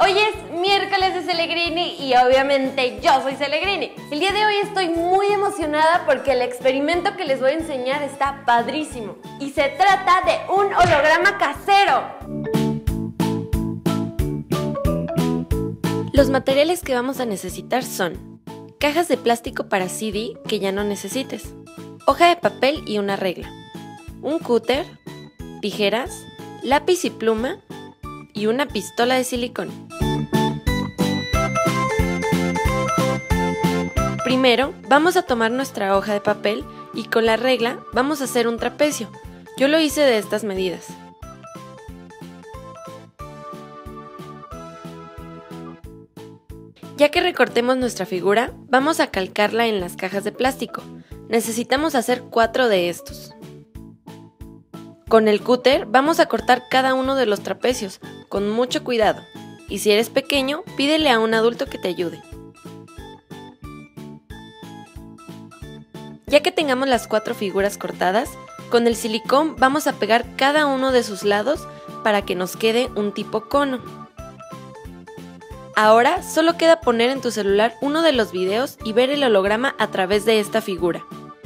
Hoy es miércoles de Celegrini y obviamente yo soy Celegrini. El día de hoy estoy muy emocionada porque el experimento que les voy a enseñar está padrísimo. Y se trata de un holograma casero. Los materiales que vamos a necesitar son cajas de plástico para CD que ya no necesites, hoja de papel y una regla, un cúter, tijeras, lápiz y pluma y una pistola de silicón. Primero vamos a tomar nuestra hoja de papel y con la regla vamos a hacer un trapecio. Yo lo hice de estas medidas. Ya que recortemos nuestra figura, vamos a calcarla en las cajas de plástico. Necesitamos hacer 4 de estos. Con el cúter vamos a cortar cada uno de los trapecios, con mucho cuidado. Y si eres pequeño, pídele a un adulto que te ayude. Ya que tengamos las 4 figuras cortadas, con el silicón vamos a pegar cada uno de sus lados para que nos quede un tipo cono. Ahora solo queda poner en tu celular uno de los videos y ver el holograma a través de esta figura.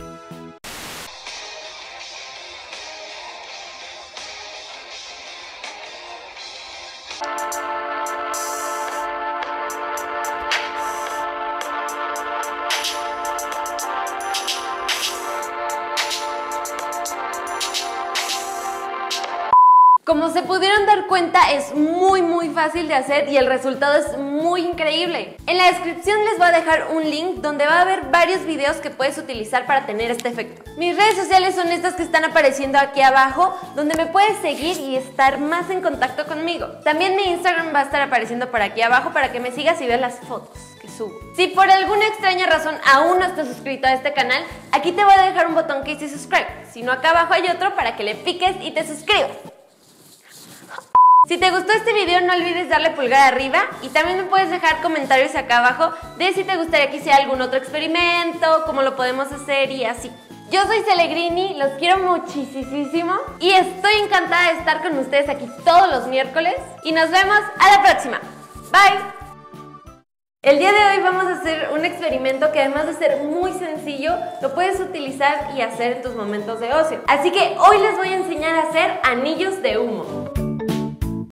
Como se pudieron dar cuenta, es muy fácil de hacer y el resultado es muy increíble. En la descripción les voy a dejar un link donde va a haber varios videos que puedes utilizar para tener este efecto. Mis redes sociales son estas que están apareciendo aquí abajo, donde me puedes seguir y estar más en contacto conmigo. También mi Instagram va a estar apareciendo por aquí abajo para que me sigas y veas las fotos que subo. Si por alguna extraña razón aún no estás suscrito a este canal, aquí te voy a dejar un botón que dice subscribe. Si no, acá abajo hay otro para que le piques y te suscribas. Si te gustó este video no olvides darle pulgar arriba y también me puedes dejar comentarios acá abajo de si te gustaría que hiciera algún otro experimento, cómo lo podemos hacer y así. Yo soy Celegrini, los quiero muchísimo y estoy encantada de estar con ustedes aquí todos los miércoles y nos vemos a la próxima. Bye. El día de hoy vamos a hacer un experimento que además de ser muy sencillo, lo puedes utilizar y hacer en tus momentos de ocio. Así que hoy les voy a enseñar a hacer anillos de humo.